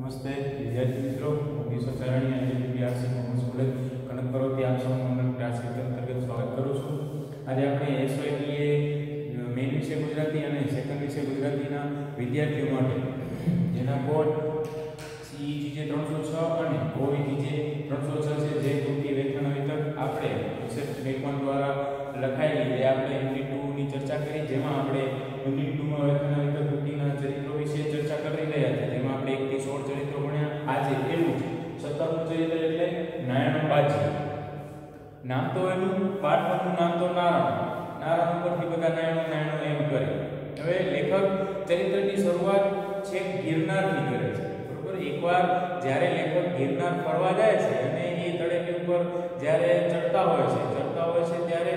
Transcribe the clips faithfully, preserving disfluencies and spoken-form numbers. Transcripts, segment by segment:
નમસ્તે વિદ્યાર્થી મિત્રો, હું Kishor Charani IIT commerce college કનકપરોથી આપ સૌનું ક્લાસ અંતર્ગત સ્વાગત કરું છું. આજે આપણે એસઓઈટીએ મેઇન વિષય ગુજરાતી અને સેકન્ડ વિષય ગુજરાતીના વિદ્યાર્થીઓ માટે જેના કોડ સીઈજીજે ત્રણસો છ અને ઓઈજીજે ત્રણસો છ છે, જે કૃતિ વ્યાખ્યાન વિતરક આપણે કન્સેપ્ટ મેકવાન દ્વારા લખાયેલી એ આપણે યુનિટ ટુ ની ચર્ચા કરી, જેમાં આપણે યુનિટ ટુ માં વ્યાખ્યાન વિતરક કૃતિના ચરિત્રો વિશે ચર્ચા કરી રહ્યા હતા. જેમાં આપણે એક થી સોળ ચરિત્રો ભણ્યા. આજે પહેલું સત્તરમું ચરિત્ર એટલે નારાયણ બાજી. નામ તો એનું પાઠનું નામ તો નારાયણ નારાયણ ઉપરથી બધા નાયણો નાયણો એમ કરે. હવે લેખક ચરિત્રની શરૂઆત છેક ગિરનારથી કરે છે, બરોબર. એકવાર જ્યારે લેખક ગિરનાર ફરવા જાય છે અને એ તળેટી ઉપર જ્યારે ચડતા હોય છે ચડતા હોય છે ત્યારે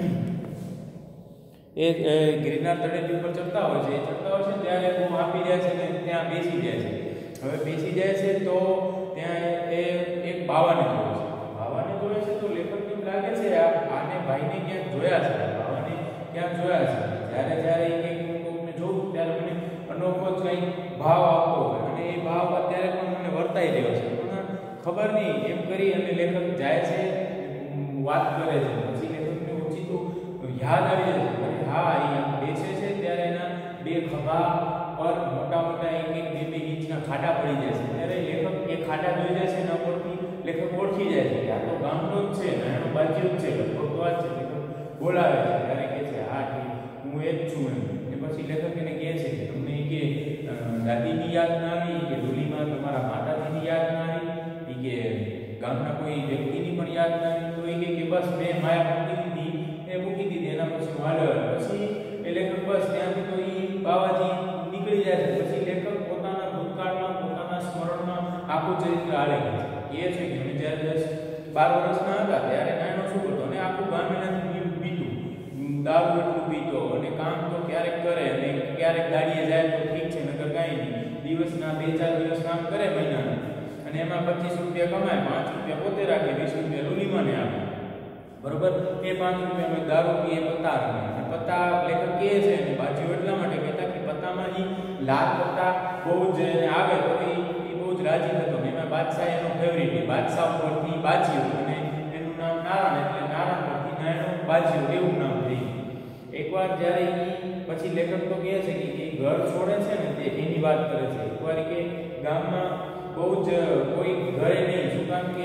એ ગિરનાર તળેટી ઉપર ચડતા હોય છે ચડતા હોય છે ત્યારે બહુ આપી જાય છે ને ત્યાં બેસી જાય છે. હવે બેસી જાય છે તો ત્યાં એ એક બાવાને જોડે છે બાવાને જોડે છે તો લેખકને લાગે છે આ આને ભાઈને ક્યાંક જોયા છે, બાવાને ક્યાંક જોયા છે. જ્યારે જ્યારે એક એક કોકને જોઉં ત્યારે મને અનોખો જ કંઈક ભાવ આવતો હોય અને એ ભાવ અત્યારે પણ મને વર્તાઈ રહ્યો છે, પણ ખબર નહીં એમ કરી અને લેખક જાય છે, વાત કરે છે. પછી લેખકને ઓછીતું યાદ આવી જાય છે, હા અહીંયા બેસે છે ત્યારે એના બે ખભા પર મોટા મોટા એક એક બે બે ઇંચના ખાડા પડી જાય છે. ત્યારે લેખક એ ખાડા જોઈ જાય છે, એના પરથી લેખક ઓળખી જાય છે કે આ તો ગામનો જ છે, નાનો બાજુ જ છે, લગભગ તો આ જ છે. લેખક બોલાવે છે ત્યારે કહે છે હા ઠીક હું એ જ છું એમ. અને પછી લેખક એને કહે છે કે તમને કે દાદીની યાદ ના આવી, કે ડોલીમાં તમારા માતાજીની યાદ ના આવી, કે ગામના કોઈ વ્યક્તિની પણ યાદ ના આવી. તો એ કહે કે બસ મેં માયા મૂકી દીધી એ મૂકી દીધી એના પછી હું હાલ્યો. પછી એ લેખક બસ ત્યાંથી તો એ બાવાજી નીકળી જાય છે. પછી લેખક પોતાના ભૂતકાળમાં પોતાના સ્મરણમાં આખું ચરિત્ર આલે છે. એ છે કે અમે જ્યારે દસ બાર વર્ષના હતા ત્યારે નાનો શું હતો અને આખું ગામ એનાથી પીતું, દારૂ એટલું પીતો અને કામ તો ક્યારેક કરે અને ક્યારેક ગાડીએ જાય તો ઠીક છે, નકર કાંઈ નહીં. દિવસના બે ચાર દિવસ કામ કરે મહિનાના અને એમાં પચીસ રૂપિયા કમાય, પાંચ રૂપિયા પોતે રાખે, વીસ રૂપિયા લુલીમાને આપે, બરોબર. એ પાંચ રૂપિયામાં દારૂ પીએ, પત્તા રમે. અને પત્તા લેખક કહે છે અને બાજીઓ એટલા માટે કહેતા કે પત્તામાં જે લાલ પત્તા બહુ જ આવે તો એ બહુ જ રાજી થતો. એમાં બાદશાહ એનો ફેવરિટ, બાદશાહ પરથી બાજીઓ અને એનું નામ નારાયણ એટલે નારાયણ પરથી નારાયણ બાજીઓ એવું નામ થઈ. એકવાર જ્યારે એ પછી લેખક તો કહે છે કે એ ઘર છોડે છે ને તે એની વાત કરે છે. એકવાર કે ગામમાં બહુ જ કોઈ ઘરે નહીં, શું કામ કે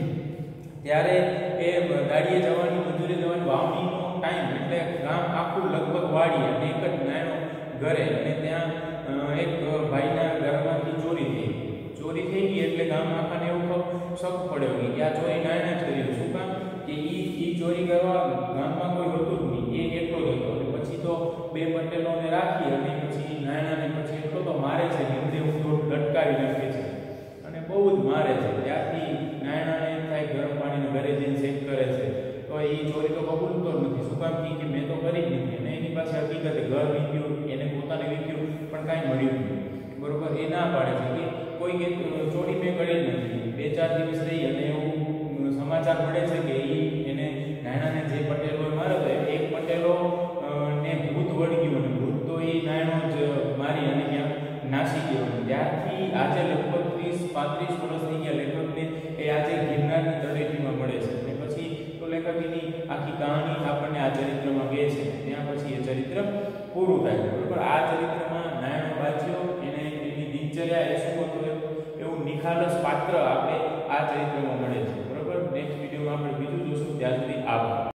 ત્યારે એ દાડીએ જવાની મજૂરી જવાની વાવણીનો ટાઈમ એટલે ગામ આખું લગભગ વાડી અને એક જ નાનો ઘરે. અને ત્યાં એક ભાઈના ઘરમાંથી ચોરી થઈ ચોરી થઈ ગઈ એટલે ગામ આખાને એવું શક પડ્યો કે આ ચોરી નાના જ કરી. શું કામ કે ઈ ઈ ચોરી કરવા ગામમાં કોઈ હતું જ નહીં, એ એકલો જ હતો. અને પછી તો બે પટેલોને રાખી અને પછી નાનાને પછી એટલો તો મારે છે કે એમને હું લટકાવી નાખે છે અને બહુ જ મારે છે. ત્યારથી નાયણાને એમ થાય ગરમ પાણીને ઘરે જઈને સેક કરે છે તો એ ચોરી તો કબૂલતો જ નથી. શું કામ કે મેં તો કરી જ નથી. અને એની પાસે હકીકતે ઘર વીક્યું, એને પોતાને વીક્યું પણ કાંઈ મળ્યું નહીં, બરોબર. એ ના પાડે છે કે કોઈ કે ચોરી મેં કરી જ નથી. બે ચાર દિવસ રહી અને એવું સમાચાર મળે છે કે એ એને નાયણાને જે પટેલોએ માર્યો હતો એક પટેલો ને ભૂત વળગ્યું અને ભૂત તો એ નાયણો જ મારી અને ત્યાં નાસી ગયો. ત્યારથી આજે લગભગ ત્રીસ પાંત્રીસ વર્ષ થઈ ગયા લેખકને એ આજે ગિરનારની તળેટીમાં મળે છે. અને પછી તો લેખક એની આખી કહાણી આપણને આ ચરિત્રમાં કહે છે. ત્યાં પછી એ ચરિત્ર પૂરું થાય છે, બરોબર. આ ચરિત્રમાં નાયણો બાજીઓ એને એની દિનચર્યા એ શું હતું એવું નિખાલસ પાત્ર આપણે આ ચરિત્રમાં મળે છે, બરોબર. નેક્સ્ટ વિડીયોમાં આપણે બીજું જોશું. ત્યાં સુધી આભાર.